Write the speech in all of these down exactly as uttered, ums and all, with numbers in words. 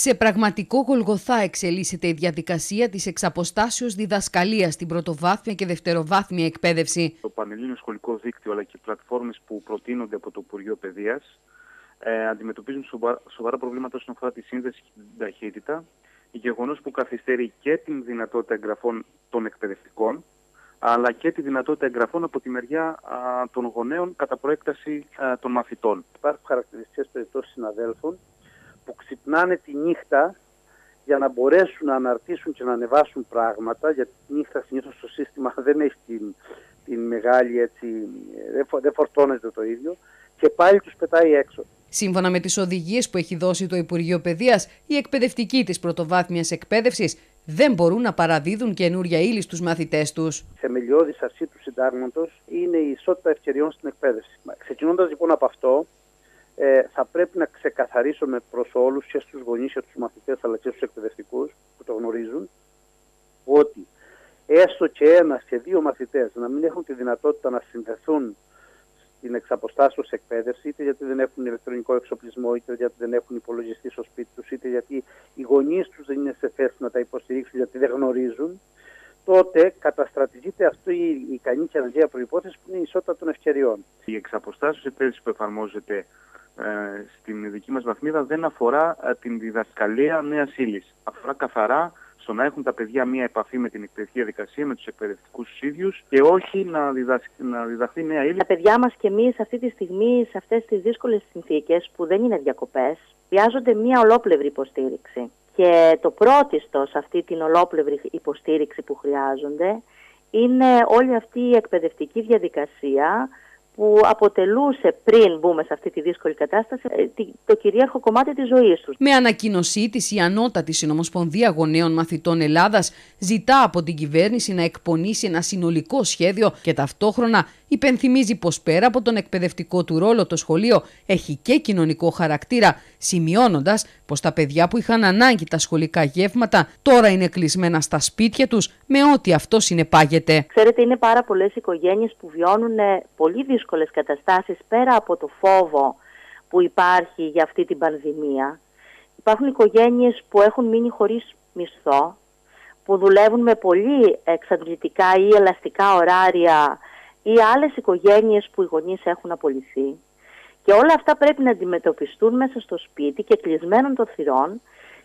Σε πραγματικό Γολγοθά εξελίσσεται η διαδικασία της εξαποστάσεως διδασκαλίας στην πρωτοβάθμια και δευτεροβάθμια εκπαίδευση. Το Πανελλήνιο Σχολικό Δίκτυο αλλά και οι πλατφόρμες που προτείνονται από το Υπουργείο Παιδείας ε, αντιμετωπίζουν σοβαρά, σοβαρά προβλήματα όσον αφορά τη σύνδεση και την ταχύτητα, γεγονός που καθυστερεί και την δυνατότητα εγγραφών των εκπαιδευτικών, αλλά και τη δυνατότητα εγγραφών από τη μεριά α, των γονέων κατά προέκταση α, των μαθητών. Υπάρχουν χαρακτηριστικές περιπτώσεις συναδέλφων που ξυπνάνε τη νύχτα για να μπορέσουν να αναρτήσουν και να ανεβάσουν πράγματα, γιατί τη νύχτα συνήθως το σύστημα δεν έχει την, την μεγάλη, έτσι, δεν φορτώνεται το ίδιο και πάλι τους πετάει έξω. Σύμφωνα με τις οδηγίες που έχει δώσει το Υπουργείο Παιδείας, οι εκπαιδευτικοί της πρωτοβάθμιας εκπαίδευσης δεν μπορούν να παραδίδουν καινούρια ύλη στους μαθητές τους. Θεμελιώδης αρχή του συντάγματος είναι η ισότητα ευκαιριών στην εκπαίδευση. Ξεκινώντας λοιπόν από αυτό, ε, θα πρέπει να ξεκαθαρίσουμε προς όλους, και στους γονείς και τους μαθητές αλλά και στους εκπαιδευτικούς που το γνωρίζουν, ότι έστω και ένας και δύο μαθητές να μην έχουν τη δυνατότητα να συνδεθούν στην εξαποστάσεως εκπαίδευση, είτε γιατί δεν έχουν ηλεκτρονικό εξοπλισμό, είτε γιατί δεν έχουν υπολογιστή στο σπίτι τους, είτε γιατί οι γονείς τους δεν είναι σε θέση να τα υποστηρίξουν γιατί δεν γνωρίζουν, τότε καταστρατηγείται αυτή η ικανή και αναγκαία προϋπόθεση που είναι η ισότητα των ευκαιριών. Η εξαποστάσεως εκπαίδευση που εφαρμόζεται ε, στην δική μας βαθμίδα δεν αφορά ε, την διδασκαλία νέας ύλης. Αφορά καθαρά στο να έχουν τα παιδιά μία επαφή με την εκπαιδευτική διαδικασία, με τους εκπαιδευτικούς τους ίδιους και όχι να, διδασ... να διδαχθεί νέα ύλη. Τα παιδιά μας και εμείς αυτή τη στιγμή, σε αυτές τις δύσκολες συνθήκες που δεν είναι διακοπές, χρειάζονται μία ολόπλευρη υποστήριξη. Και το πρώτιστο σε αυτή την ολόπλευρη υποστήριξη που χρειάζονται είναι όλη αυτή η εκπαιδευτική διαδικασία που αποτελούσε πριν μπούμε σε αυτή τη δύσκολη κατάσταση το κυρίαρχο κομμάτι της ζωής τους. Με ανακοίνωσή της, η Ανώτατη Συνομοσπονδία Γονέων Μαθητών Ελλάδας ζητά από την κυβέρνηση να εκπονήσει ένα συνολικό σχέδιο και ταυτόχρονα υπενθυμίζει πως πέρα από τον εκπαιδευτικό του ρόλο το σχολείο έχει και κοινωνικό χαρακτήρα, σημειώνοντας πως τα παιδιά που είχαν ανάγκη τα σχολικά γεύματα τώρα είναι κλεισμένα στα σπίτια τους με ό,τι αυτό συνεπάγεται. Ξέρετε, είναι πάρα πολλές οικογένειες που βιώνουν πολύ δύσκολες καταστάσεις πέρα από το φόβο που υπάρχει για αυτή την πανδημία. Υπάρχουν οικογένειες που έχουν μείνει χωρίς μισθό, που δουλεύουν με πολύ εξαντλητικά ή ελαστικά ωράρια, ή άλλες οικογένειες που οι γονείς έχουν απολυθεί. Και όλα αυτά πρέπει να αντιμετωπιστούν μέσα στο σπίτι και κλεισμένων των θυρών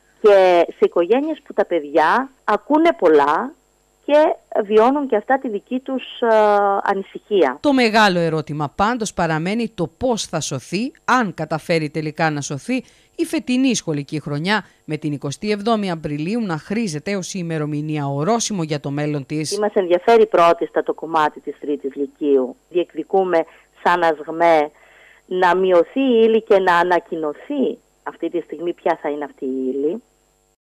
και σε οικογένειες που τα παιδιά ακούνε πολλά και βιώνουν και αυτά τη δική τους ε, ανησυχία. Το μεγάλο ερώτημα πάντως παραμένει το πώς θα σωθεί, αν καταφέρει τελικά να σωθεί, η φετινή σχολική χρονιά με την εικοστή εβδόμη Απριλίου να χρήζεται ως η ημερομηνία ορόσημο για το μέλλον της. Μας ενδιαφέρει πρώτιστα το κομμάτι της τρίτης λυκείου. Διεκδικούμε σαν ΑΣΓΜΕ να μειωθεί η ύλη και να ανακοινωθεί αυτή τη στιγμή ποια θα είναι αυτή η ύλη.